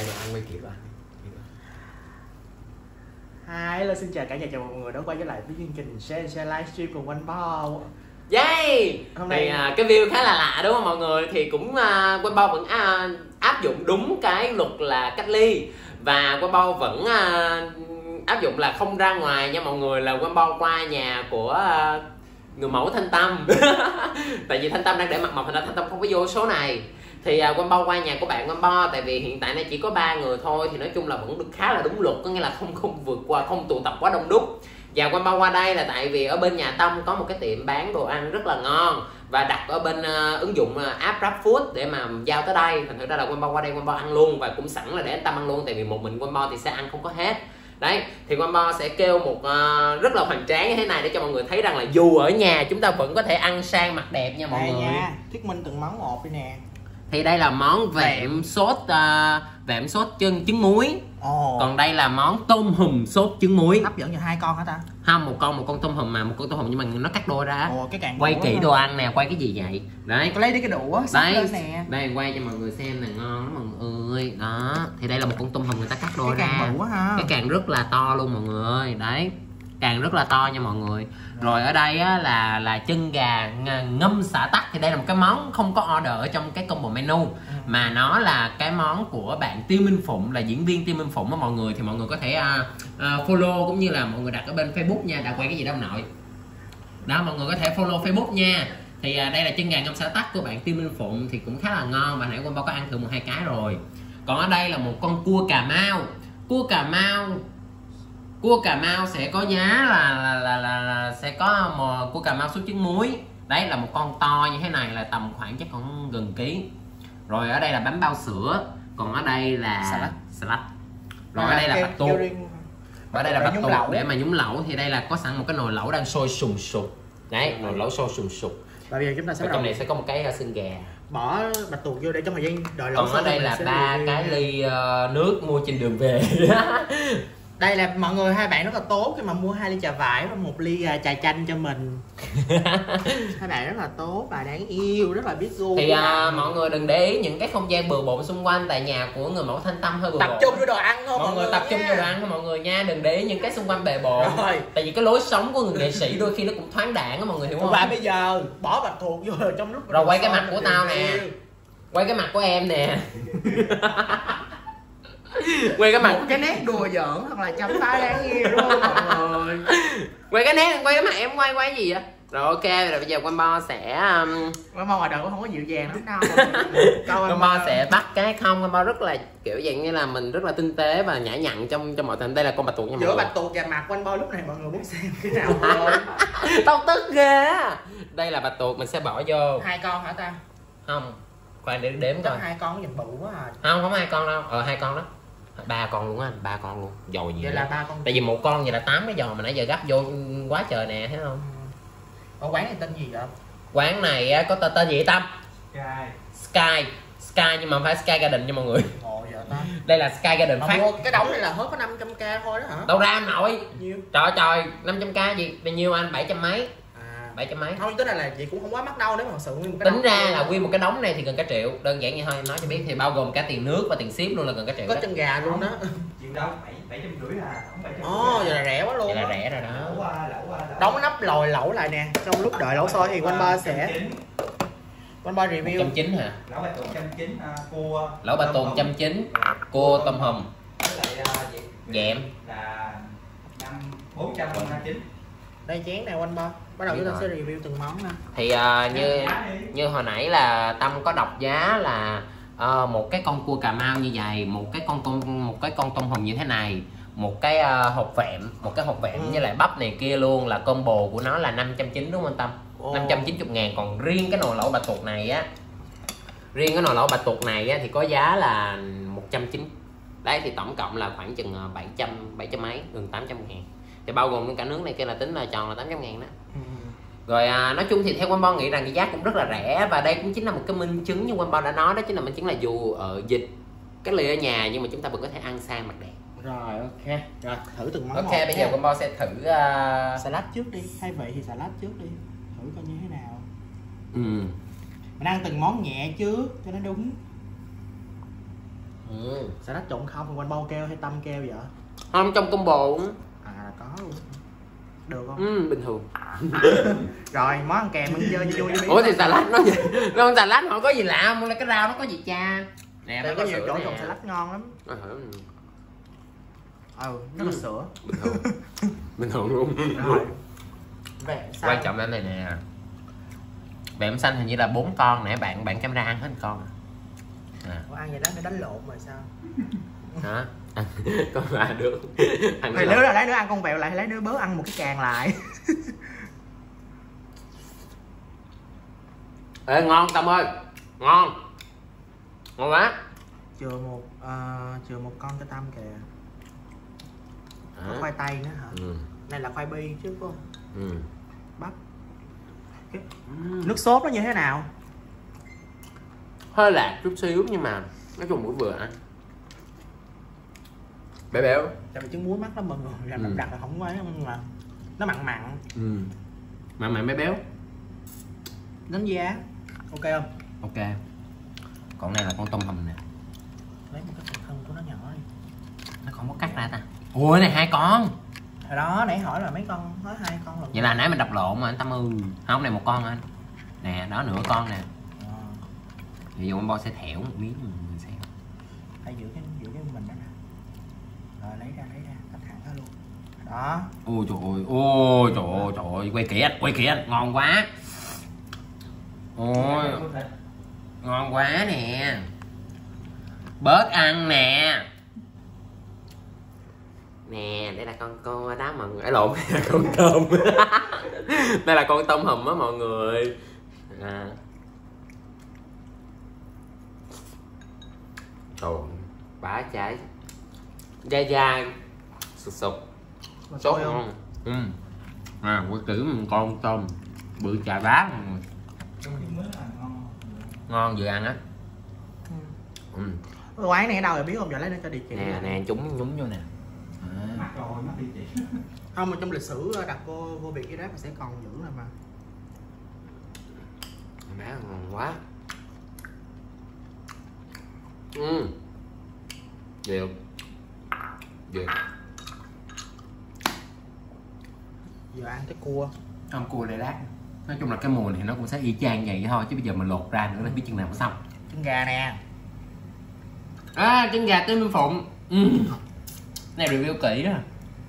quay đồ ăn, quay kiểu rồi. Hello, xin chào cả nhà, chào mọi người đã quay trở lại với chương trình share livestream cùng anh Bao. Yay! Hôm nay Thì cái view khá là lạ đúng không mọi người? Thì cũng Quang Bao vẫn áp dụng đúng cái luật là cách ly. Và Quang Bao vẫn áp dụng là không ra ngoài nha mọi người. Là Quang Bao qua nhà của người mẫu Thanh Tâm. Tại vì Thanh Tâm đang để mặt mộc, thành ra Thanh Tâm không có vô số này. Thì Quang Bao qua nhà của bạn Quang Bao, tại vì hiện tại này chỉ có 3 người thôi, thì nói chung là vẫn được khá là đúng luật, có nghĩa là không vượt qua, không tụ tập quá đông đúc. Và Quang Bao qua đây là tại vì ở bên nhà Tâm có một cái tiệm bán đồ ăn rất là ngon và đặt ở bên ứng dụng app GrabFood để mà giao tới đây. Thành thử ra là Quang Bao qua đây Quang Bao ăn luôn, và cũng sẵn là để anh Tâm ăn luôn, tại vì một mình Quang Bao thì sẽ ăn không có hết. Đấy, thì Quang Bao sẽ kêu một rất là hoành tráng như thế này để cho mọi người thấy rằng là dù ở nhà chúng ta vẫn có thể ăn sang mặc đẹp nha mọi người nha. Thuyết minh từng món một đi nè. Thì đây là món vẹm sốt trứng muối. Còn đây là món tôm hùm sốt trứng muối. Hấp dẫn cho 2 con hả ta? Không, một con tôm hùm, mà một con tôm hùm nhưng mà nó cắt đôi ra. Quay kỹ đồ ăn nè, quay cái gì vậy? Đấy, có lấy đi cái đũa đấy lên nè. đây quay cho mọi người xem nè, ngon lắm mọi người ơi. Đó, thì đây là một con tôm hùm người ta cắt đôi cái ra. càng bự quá ha. Cái càng rất là to luôn mọi người ơi. Đấy, càng rất là to nha mọi người. Rồi ở đây á, là chân gà ngâm xả tắc. Thì đây là một cái món không có order ở trong cái combo menu, mà nó là cái món của bạn Tiêu Minh Phụng, là diễn viên Tiêu Minh Phụng á mọi người. Thì mọi người có thể follow cũng như là mọi người đặt ở bên Facebook nha. Đã quay cái gì đâu nội. Đó, mọi người có thể follow Facebook nha. Thì đây là chân gà ngâm xả tắc của bạn Tiêu Minh Phụng, thì cũng khá là ngon, và nãy Quang Bao có ăn thử 1-2 cái rồi. Còn ở đây là một con cua Cà Mau. Cua Cà Mau sẽ có giá là sẽ có cua Cà Mau sốt trứng muối. Đấy là một con to như thế này, là tầm khoảng chắc còn gần ký. Rồi ở đây là bánh bao sữa. Còn ở đây là salad. Rồi ở đây là bạch tuộc. Ở đây là bạch tuộc để mà nhúng lẩu. Thì đây là có sẵn một cái nồi lẩu đang sôi sùng sục. Đấy, nồi lẩu sôi sùng sục. Và bây giờ chúng ta sẽ trong này sẽ có một cái xương gà. Bỏ bạch tuộc vô để trong thời gian đợi lẩu. Còn ở đây là 3 cái ly nước mua trên đường về. Đây là mọi người, hai bạn rất là tốt khi mà mua 2 ly trà vải và 1 ly trà chanh cho mình. Hai bạn rất là tốt và đáng yêu, rất là biết gu. Thì mọi người đừng để ý những cái không gian bừa bộn xung quanh, tại nhà của người mẫu Thanh Tâm hơi bừa bộn. Tập trung vô đồ ăn thôi mọi người tập trung vô đồ ăn thôi mọi người nha, đừng để ý những cái xung quanh bề bộn. Tại vì cái lối sống của người nghệ sĩ đôi khi nó cũng thoáng đãng á mọi người hiểu không? Và bây giờ bỏ bạch tuộc vô trong lúc rồi quay cái mặt của tao nè, quay cái mặt của em nè. Quay cái mặt, một cái nét đùa giỡn hoặc là chấm phá đáng yêu đúng không mọi người? quay cái mặt em quay gì vậy? Rồi ok, rồi bây giờ Quang Bao sẽ Quang Bao ngoài đời cũng không có dịu dàng lắm đâu. Quang Bao sẽ bắt cái không, Quang Bao rất là kiểu dạng như là mình rất là tinh tế và nhã nhặn trong mọi tình. Đây là con bạch tuộc nha mọi người. Giữa bạch tuộc và mặt Quang Bao lúc này mọi người muốn xem cái nào thôi. Tao tức ghê á. Đây là bạch tuộc, mình sẽ bỏ vô 2 con hả ta? Không, khoan để đếm coi. 2 con nhìn bự quá à. Không 2 con đâu, 2 con đó. 3 con luôn á anh, 3 con luôn. Dồi gì vậy là 3 con. Tại vì một con vậy là 8 cái giò mà nãy giờ gấp vô quá trời nè, thấy không? Ở quán này tên gì vậy? Quán này có tên gì vậy Tâm? Sky nhưng mà không phải Sky Garden nha mọi người. Đây là Sky Garden phát. Cái đống này là hết có 500k thôi đó hả? Đâu ra anh nội? Nhiêu? Trời 500k gì? Bao nhiêu anh? 700 mấy. 700 mấy. Thôi tính là chị cũng không quá mắc đâu, nếu mà sự nguyên một cái tính ra là nguyên một cái đống này thì gần cả triệu, đơn giản như thôi nói cho biết. Thì bao gồm cả tiền nước và tiền ship luôn là gần cả triệu. Có chân gà luôn đó. Chuyện đâu 750 à, không 750. Vậy là rẻ quá luôn. Vậy là rẻ rồi đó. Đóng nắp lồi lẩu lại nè. Trong lúc đợi lẩu sôi thì Quang Bao sẽ review 190 hả? Lẩu bạch tuộc 190, cua. Lẩu bạch tuộc 190, cua tôm hùm. Dẹm là 429. Đây chén này Quang Bao. Bắt đầu chúng ta sẽ review từng món nè. Thì như hồi nãy là Tâm có đọc giá là một cái con cua Cà Mau như vậy, một cái con tôm hùm như thế này, một cái hột vẹm với lại bắp này kia luôn, là combo của nó là 590 đúng không anh Tâm? 590.000. Còn riêng cái nồi lẩu bạch tuộc này á, thì có giá là 190. Đấy thì tổng cộng là khoảng chừng 700 mấy, gần 800.000. Thì bao gồm cả nước này kia là tính là tròn là 800.000 đó. Rồi nói chung thì theo Quang Bao nghĩ rằng cái giá cũng rất là rẻ, và đây cũng chính là một cái minh chứng như Quang Bao đã nói, đó chính là minh chứng là dù ở dịch cách ly ở nhà nhưng mà chúng ta vẫn có thể ăn sang mặc đẹp. Rồi ok, rồi thử từng món. Ok, bây giờ Quang Bao sẽ thử salad trước đi, hay vậy thì salad trước đi, thử coi như thế nào. Mình ăn từng món nhẹ trước cho nó đúng. Salad trộn không, quanh bao keo hay tâm keo vậy? Không, trong combo cũng À có luôn. Được không? bình thường. Rồi món ăn kèm mình chơi vui với. Ủa thì salad nó gì? Nó salad không có gì lạ, mua lấy cái rau nó có gì cha. Nè, nó có có nhiều sữa chỗ nè. trộn salad ngon lắm. Nó là sữa. Bình thường. Bình thường luôn. Rồi. Về Quan trọng là này nè. Bẻm xanh hình như là 4 con nè, bạn camera ăn hết 1 con. Ủa, ăn vậy đó phải đánh lộn rồi sao? Hả? Con là được. Ăn Thì nếu là lấy nữa ăn con vẹo lại, lấy nữa bớt ăn một cái càng lại. Ê ngon Tâm ơi. Ngon. Ngon quá. Chừa một con cho Tâm kìa. Có khoai tây nữa hả? Này là khoai bi chứ phải không? Bắp. Nước sốt nó như thế nào? Hơi lạc chút xíu nhưng mà nói chung cũng vừa ăn. Béo. Tại vì trứng muối mắc lắm mọi người, làm đặt là không có ấy nhưng mà nó mặn mặn. Mặn béo. Đánh giá ok không? Ok. Còn này là con tôm hùm nè. Lấy một cái phần thân của nó nhỏ đi. Nó không có cắt ra ta. Ủa này 2 con. Hồi đó nãy hỏi là mấy con, nói 2 con lần. Vậy là nãy mình đọc lộn mà anh Tâm ơi. Không, này 1 con anh. Nè, đó nửa con nè. Ví dụ con bo sẽ thẻo một miếng mình xem. Phải giữ cái mình đó nè. Rồi lấy ra, tách hẳn ra luôn. Đó. Ôi trời ơi, quay kỹ anh, ngon quá. Ôi, ngon quá nè. Bớt ăn nè. Nè, đây là con đó mọi người. Lộn, đây là con tôm. Đây là con tôm hùm á mọi người. Trời, bá trái dai dai sụp sốt ngon. Quay kỹ một con tôm bự chà bá mọi người. Ngon vừa ăn á. Quán này ở đâu rồi biết không? Giờ lấy nó cho địa chỉ. Nè chúng nhúng vô nè. Không, mà trong lịch sử đặt vô Việt Grab sẽ còn giữ rồi mà. Má ngon quá. Đều. Giờ ăn cái cua. Con cua đây lát. Nói chung là cái mùi thì nó cũng sẽ y chang vậy thôi, chứ bây giờ mình lột ra nữa là biết chừng nào mới xong. Trứng gà nè. Trứng gà Tim Phụng. Này review kỹ đó.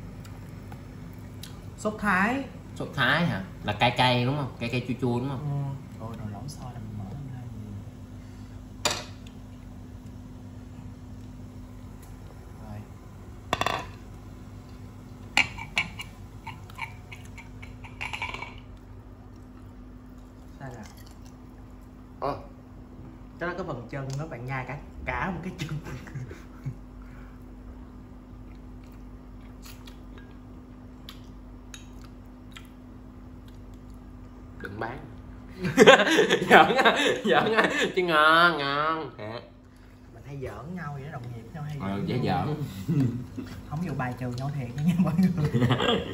Sốt Thái. Sốt Thái hả? Là cay đúng không? Cay chua chua đúng không? Rồi lẩu xôi là mình mở lên đây. Rồi. Sao nè? Cho nó có phần chân, nó bạn nhai cả một cái chân. Đừng bán. giỡn á chứ ngon Mình hay giỡn nhau vậy đó, đồng nghiệp nhau hay dễ giỡn. Không vô bài trừ nhau thiệt đó nha mọi người.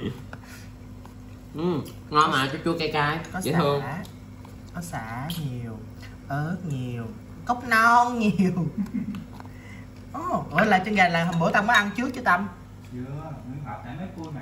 Ngon mà, chua cay có dễ xả, thương. có xả nhiều, ớt nhiều, cốc non nhiều. Ủa là chân gà là hôm bữa Tâm mới ăn trước chứ Tâm? Chưa, miếng hộp nãy mấy cua mà.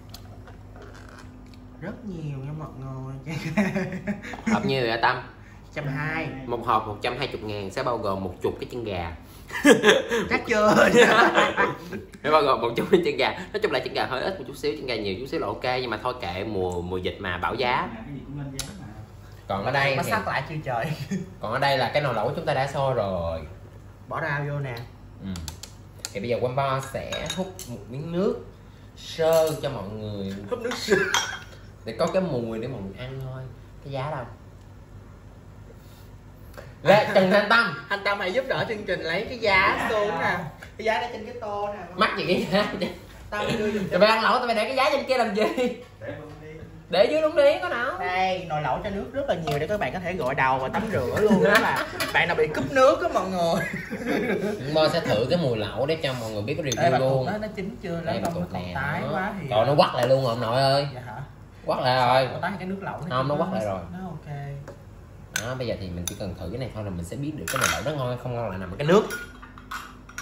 Rất nhiều nha mọi người. Hộp nhiêu vậy Tâm? 120. Một hộp 120.000 sẽ bao gồm 10 cái chân gà. Chắc chưa? Nó bao gồm 1 cái chân gà. Nói chung là chân gà hơi ít một chút xíu, chân gà nhiều chút xíu là ok, nhưng mà thôi kệ, mùa dịch mà bảo giá. Cái gì cũng lên giá mà. Còn ở đây nó thì... sát lại chưa trời. Còn ở đây là cái nồi lẩu chúng ta đã sôi rồi. Bỏ rau vô nè. Thì bây giờ Wombo sẽ hút một miếng nước sơ cho mọi người. Húp nước sữa để có cái mùi để mọi người ăn thôi. Cái giá đâu? Lê Trần Thanh Tâm hãy giúp đỡ chương trình lấy cái giá xuống nè. Cái giá để trên cái tô nè. mắc gì cái giá? Tao đưa giùm Tụi bay ăn lẩu tụi bay để cái giá trên kia làm gì? Để dưới đúng đi có nào. Đây, nồi lẩu cho nước rất là nhiều để các bạn có thể gội đầu và tắm rửa luôn đó là bạn nào bị cúp nước á mọi người. Mo sẽ thử cái mùi lẩu để cho mọi người biết cái review luôn. Nó chín chưa? Lấy không nó còn tái quá thì. Còn nó quắt lại luôn rồi ông nội ơi. Dạ hả? Quắt lại rồi. Có tái cái nước lẩu Không, nó quắt lại rồi. Nó ok. Đó, bây giờ thì mình chỉ cần thử cái này thôi là mình sẽ biết được cái nồi lẩu nó ngon hay không ngon là nằm ở cái nước.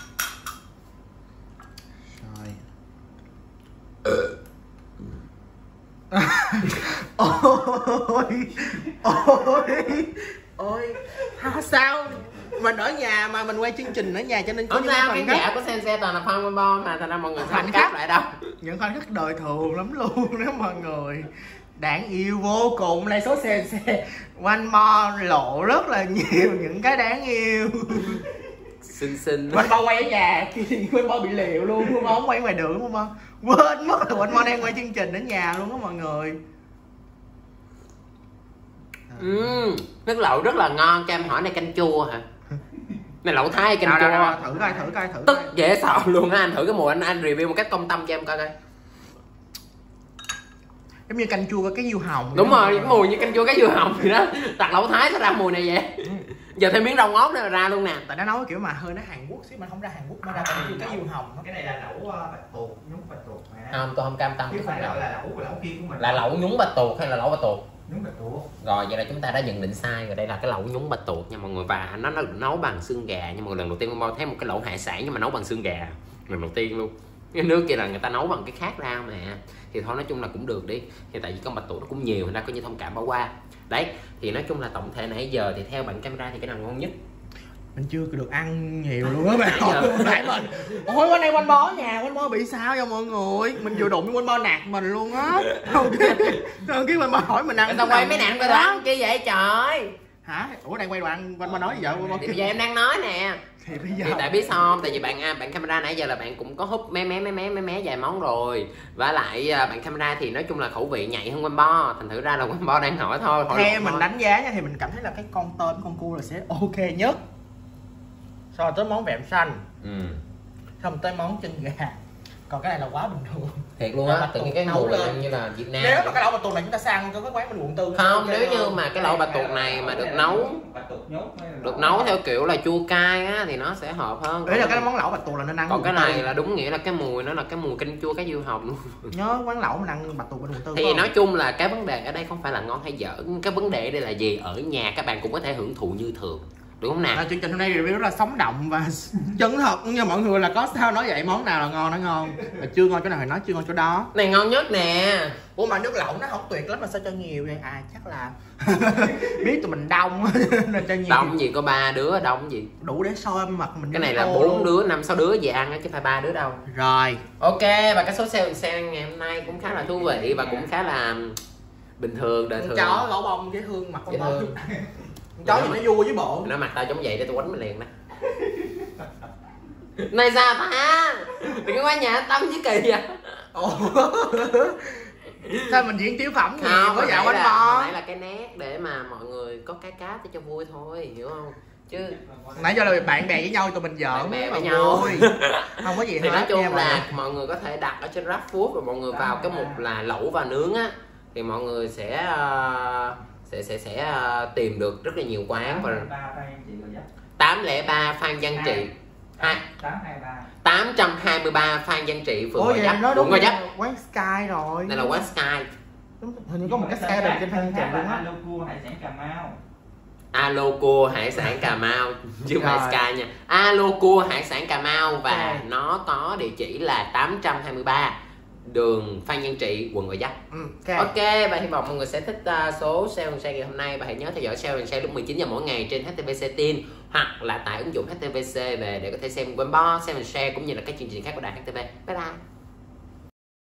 Ôi sao mình ở nhà mà mình quay chương trình ở nhà cho nên có không những sao, khoảnh cái khắc dạ của Sensei toàn là fan bo mà thành ra mọi người khoảnh không khắc cáp lại đâu. những khoảnh khắc đời thường lắm luôn đó mọi người, đáng yêu vô cùng. Đây số Sensei One More lộ rất là nhiều những cái đáng yêu. Xinh One More quay ở nhà thì One More bị liều luôn, One More không quay ngoài đường đúng không? Quên mất là One More đang quay chương trình ở nhà luôn đó mọi người. Nước lẩu rất là ngon. Cho em hỏi này canh chua hả? Này lẩu Thái hay canh chua? Thử coi. Tức dễ sợ luôn á. Anh thử cái mùi anh review một cách công tâm cho em coi coi. Giống như canh chua cái dưa hồng. Đúng rồi, cái mùi như canh chua cái dưa hồng thì đó. Đặt lẩu Thái sẽ ra mùi này vậy. Giờ thêm miếng rau ngót nữa là ra luôn nè. Tại nó nấu cái kiểu mà hơi nó Hàn Quốc xíu mà không ra Hàn Quốc mà ra canh chua cái dưa hồng. Cái này là lẩu bạch tuộc, nhúng bạch tuộc mà. Không, tôi không cam tâm. Chứ phải gọi là lẩu kia của mình. Là lẩu nhúng bạch tuộc hay là lẩu bạch tuộc? Nhúng bạch tuộc. Rồi vậy là chúng ta đã nhận định sai rồi. Đây là cái lẩu nhúng bạch tuộc nha mọi người. Và nó nấu bằng xương gà. Nhưng mà lần đầu tiên tôi thấy một cái lẩu hải sản nhưng mà nấu bằng xương gà. Lần đầu tiên luôn. Cái nước kia là người ta nấu bằng cái khác ra mà. Thì thôi nói chung là cũng được đi. Thì tại vì con bạch tuộc nó cũng nhiều, người ta coi như thông cảm bỏ qua. Đấy, thì nói chung là tổng thể nãy giờ thì theo bạn camera thì cái nào ngon nhất? Mình chưa được ăn nhiều luôn á bạn. Hỏi mình. Ôi quanh đây One More nhà, One More bị sao vậy mọi người? Mình vừa đụng One More nạt mình luôn á. Không cái One More hỏi mình ăn. Tao quay mấy nạn coi đoán chi vậy trời? Hả? Ủa đang quay đoạn One More nói gì vậy? Thì bây giờ em đang nói nè. Thì bây giờ Thì tại biết sao không? Tại vì bạn camera nãy giờ là bạn cũng có húp mé vài món rồi. Và lại bạn camera thì nói chung là khẩu vị nhạy hơn One More. Thành thử ra là One More đang hỏi thôi. Theo mình đánh giá nha thì mình cảm thấy là cái con tôm con cua là sẽ ok nhất. Sau tới món vẹm xanh. Xong tới món chân gà. Còn cái này là quá bình thường. Thiệt luôn á, tự nhiên cái mùi như là Việt Nam. Nếu mà cái lẩu bạch tuộc này chúng ta sang cho cái quán bên quận 4. Không, nếu như mà cái lẩu bạch tuộc này mà được nấu theo kiểu là chua cay á thì nó sẽ hợp hơn. Đấy là cái món lẩu bạch tuộc là nên ăn. Còn cái này là đúng nghĩa là cái mùi nó là cái mùi canh chua cái dưa hồng luôn. Nhớ quán lẩu mình ăn bạch tuộc bên quận 4. Thì nói chung là cái vấn đề ở đây không phải là ngon hay dở. Cái vấn đề ở đây là gì? Ở nhà các bạn cũng có thể hưởng thụ như thường. Đúng không nào? Chương trình hôm nay review rất là sống động và chân thật nha mọi người, là có sao nói vậy, món nào là ngon nó ngon, mà chưa ngon chỗ nào thì nói chưa ngon chỗ đó. Này ngon nhất nè. Ủa mà nước lẩu nó không tuyệt lắm mà sao cho nhiều vậy? À chắc là biết tụi mình đông nên cho nhiều. Đông gì có 3 đứa, đông gì? Đủ để soi mặt mình. Cái này là 4 đứa, 5-6 đứa về ăn á chứ phải 3 đứa đâu. Rồi. Ok, và cái số xe ngày hôm nay cũng khá là thú vị và cũng khá là bình thường, đời thường. Chó lỗ bông với hương mặt con bông. Chó gì nó vui với bộ. Nó mặt tao giống vậy để tao quánh mày liền đó. Này sao ta? Đừng có qua nhà Tâm với Kỳ vậy. Sao mình diễn tiểu phẩm gì Không, có dạo quanh bò. Nãy là cái nét để mà mọi người có cái cáp để cho vui thôi, hiểu không? Chứ nãy giờ là bạn bè với nhau tụi mình giỡn bạn bè với nhau vui. Không có gì thì hết. nói chung là mọi người có thể đặt ở trên GrabFood và mọi người vào cái mục là lẩu và nướng á thì mọi người sẽ tìm được rất là nhiều quán. Và 803 Phan Văn Trị 823 Phan Văn Trị, phường Gò Vấp, quận Gò Vấp. Quán Sky rồi. Đây là quán Sky. Hình như có một cái Sky đồng trên Phan Văn Trị luôn á. Alo cua hải sản Alo cua hải sản Cà Mau. Cà Mau chứ không phải Sky nha. Alo cua hải sản Cà Mau và nó có địa chỉ là 823 đường Phan Văn Trị, quận Gò Vấp. Ok, và hy vọng mọi người sẽ thích số Sale and Share ngày hôm nay, và hãy nhớ theo dõi Sale and Share lúc 19 giờ mỗi ngày trên HTVC Teen hoặc là tải ứng dụng HTVC về để có thể xem One More, Sale and Share cũng như là các chương trình khác của đài HTV. Bye bye.